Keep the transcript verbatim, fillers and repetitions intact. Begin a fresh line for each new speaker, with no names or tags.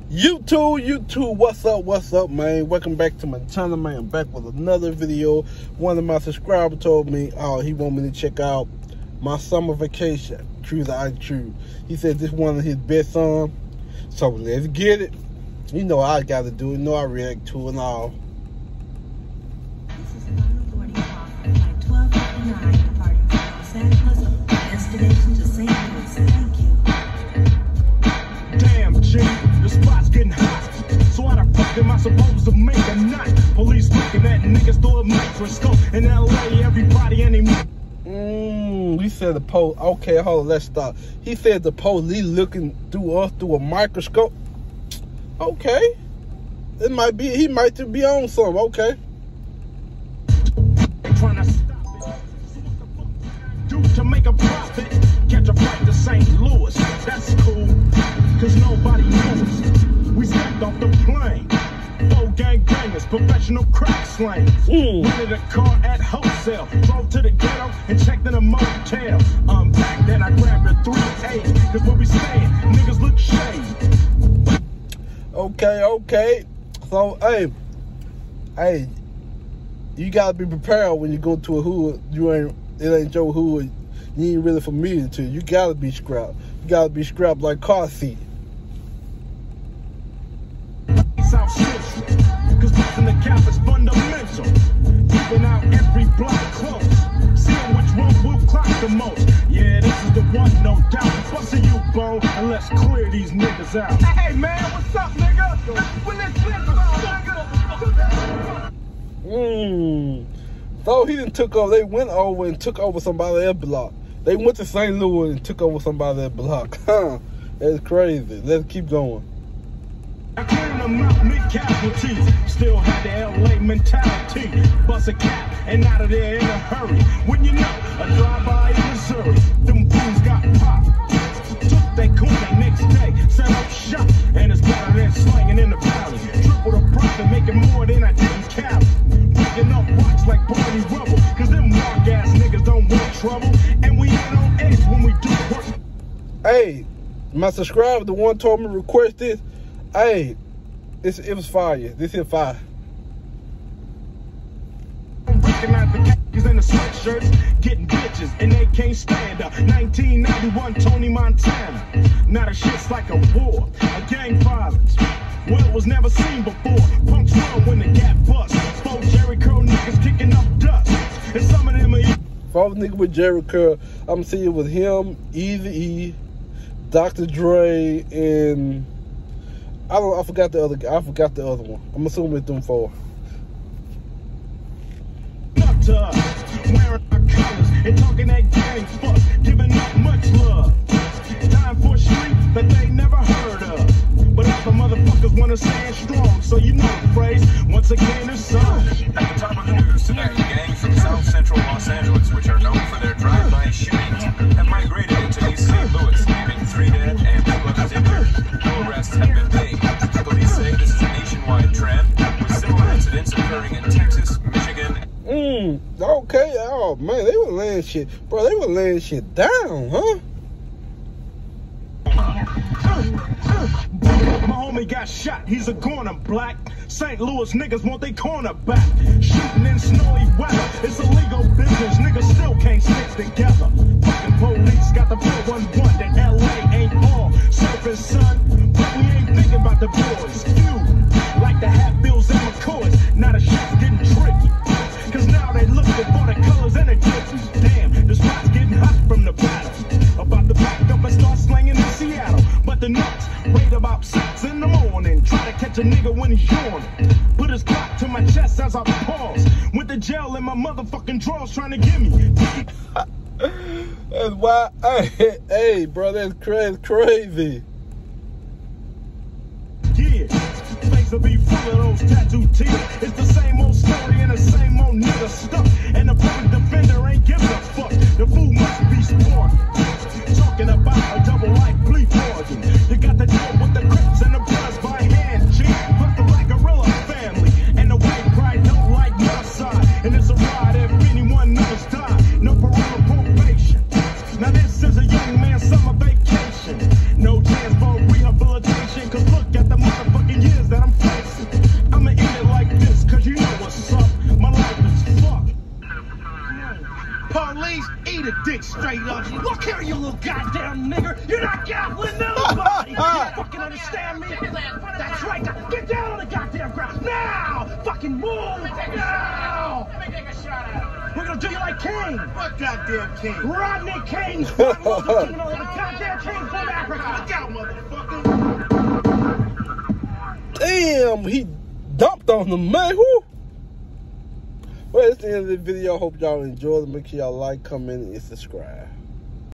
YouTube, YouTube, what's up, what's up, man? Welcome back to my channel, man. I'm back with another video. One of my subscribers told me, oh, he want me to check out my summer vacation, True the I True. He said this one of his best songs, so let's get it. You know I gotta do it, you know I react to it and all.
This is final boarding call at twelve fifty-nine, departing from Los Angeles, destination to Saint Louis. Thank you.
Damn, G, the spot's getting hot. So how the fuck am I supposed to make a knot? Police looking at niggas through a microscope. In L A, everybody anymore.
Mmm, he said the police. Okay, hold on, let's stop. He said the police looking through us through a microscope. Okay. It might be, he might be on something, okay.
Trying to stop it. So what the fuck do to make a profit? Catch a flight to Saint Louis. That's cool, cause nobody knows. We stepped off the plane. Four gang bangers, professional crack slangers. Mm. Rented a car at wholesale. Drove to the ghetto and checked in a motel. Unpacked, then I grabbed a three eighty. Cause where we staying, niggas look shady.
Okay, okay. So, hey, hey, you gotta be prepared when you go to a hood. You ain't, it ain't your hood. You ain't really familiar to. You gotta be scrapped. You gotta be scrapped like car seat.
South Central, cause busting the cap is fundamental. Keeping out every block close. Seeing which one will clock the most. Yeah, this is the one, no doubt. Busting you, bone, and let's clear these niggas out. Hey, man, what's up, nigga? When this nigga,
Mmm. So he done took over, they went over and took over somebody else's block. They went to Saint Louis and took over somebody else's block. Huh. That's crazy. Let's keep going.
I cleared them out mid-casualties. Still had the L A mentality. Bust a cap and out of there in a hurry. When you know, a drive-by in Missouri. Them fools got popped. Took that coon the next day. Set up shop. And it's better than slanging in the valley. Triple the profit, making more than I did in Cali. Picking up rocks like Barney Rubble. Cause them mark-ass niggas don't want trouble. And we ain't on edge when we do work. Hey,
my subscriber, the one told me to request this. Hey, this, it was fire. This is fire.
Recognize the khakis and the sweatshirts, getting bitches, and they can't stand up. nineteen ninety-one, Tony Montana. Now the shit's like a war, a gang violence. Well, it was never seen before. Punks run when the gap busts. Four Jerry Curl niggas kicking up dust. And some of them are...
Four niggas with Jerry Curl. I'm seeing with him, Eazy-E, Doctor Dre, and... I don't. I forgot the other guy. I forgot the other one. I'm assuming it's them four.
Up to us, wearing our colors and talking that gang fuck, giving up much love. Time for a street that they never heard of. But other motherfuckers wanna stand strong, so you know the phrase. Once again, it's song.
At the top of the news tonight, gangs from South Central Los Angeles, which are known for their drive-by shootings, have migrated into East Saint Louis, leaving three dead and two others injured. No arrests have been made. Police say this is a nationwide trend, with similar incidents occurring in Texas, Michigan.
Mmm, okay. Oh, man, they were laying shit. Bro, they were laying shit down, huh?
My homie got shot, he's a corner black. Saint Louis niggas want they corner back. Shooting in snowy weather, it's illegal business. Niggas still can't stick together. Fucking police got the four one one that L A ain't all surface, son. But we ain't thinking about the boys. Few like the Hatfields and McCoys. Now the shit's getting tricky. Cause now they looking for the colors and the gypsies. Damn, the spot's getting hot from the battle. About to back up and start slanging in Seattle. But the nuts wait about six in the morning. Try to catch a nigga when he's yawning. Put his clock to my chest as I pause. Went to jail in my motherfucking drawers trying to get me.
That's why. Hey, hey, bro, that's crazy. Crazy.
Yeah, face will be full of those tattoo teeth. It's the same old story and the same old nigga stuck. And the public defender ain't giving a fuck. The fool must be smart. Talking about a double life plea bargain. You got to deal with the Crips and the Bloods by hand, G. Plus the Black Gorilla family. And the white pride don't like my side. And it's a ride if anyone knows die. No parental probation. Now this is a young man's summer vacation. No chance for rehabilitation. Cause look at the mother Eat a dick straight up. Look here, you little goddamn nigger. You're not gaffling nobody. You fucking understand me? That's right. Get down on the goddamn ground. Now! Fucking move! Now!
Let me take a shot at him.
We're gonna do you like King.
What goddamn king?
Rodney King. Martin Luther King, the goddamn king from Africa.
Look out, motherfucker.
Damn, he dumped on them, man. Who? Well, that's the end of the video. Hope y'all enjoyed it. Make sure y'all like, comment, and subscribe.